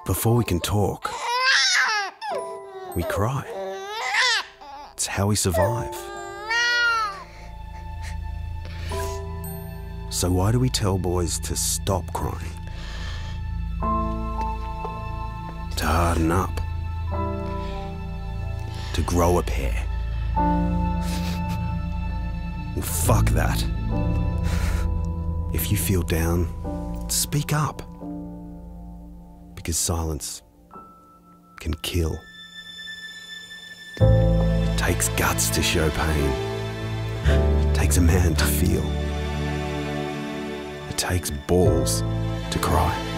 Before we can talk, we cry. It's how we survive. So why do we tell boys to stop crying? To harden up? To grow a pair? Well, fuck that. If you feel down, speak up. Because silence can kill. It takes guts to show pain. It takes a man to feel. It takes balls to cry.